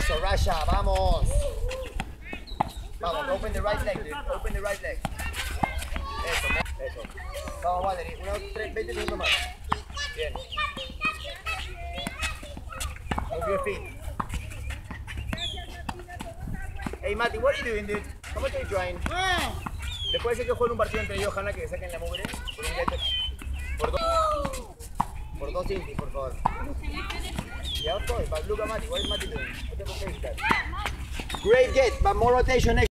Eso, Rasha, vamos. Vamos, open the right leg, dude. Open the right leg. Eso. Vamos, Valerie. 20 segundos más. Bien. Move your feet. Hey, Mati, what are you doing, dude? How much are you trying? Después de que jueguen un partido entre yo y Hanna, que saquen la mugre por un get. Por dos intis, por favor. Ya estoy, but look at Mati. What is Mati doing? What the fuck is that? Great get, but more rotation next.